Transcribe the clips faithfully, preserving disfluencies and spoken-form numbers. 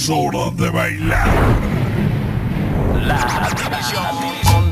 Es hora de bailar. La división.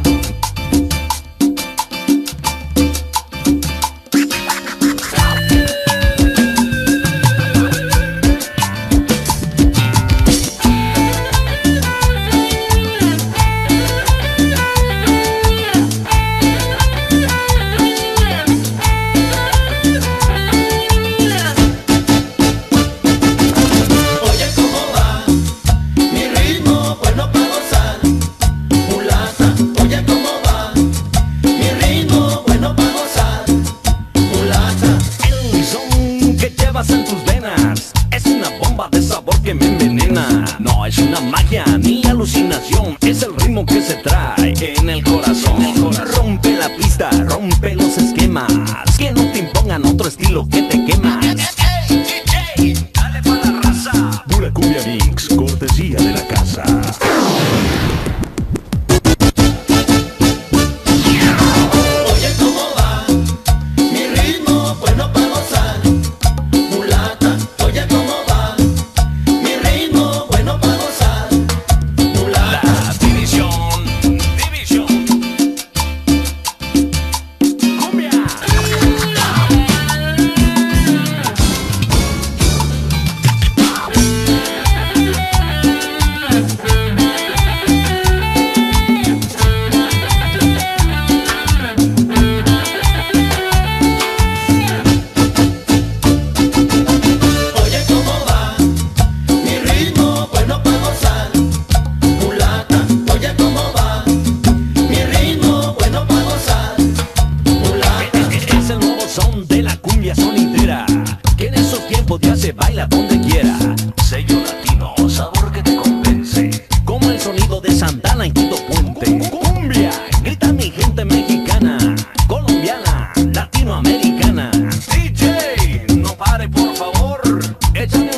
En tus venas es una bomba de sabor que me envenena. No es una magia ni alucinación, es el ritmo que se trae en el corazón. Rompe la pista, rompe los esquemas, que no te impongan otro estilo que te quema. D J, dale pa' la raza. Pura cumbia mix, cortesía de la casa. Que en esos tiempos ya se baila donde quiera. Sello latino, sabor que te convence, como el sonido de Santana en Quito Puente. Cumbia, grita mi gente mexicana, colombiana, latinoamericana. D J, no pare por favor, échame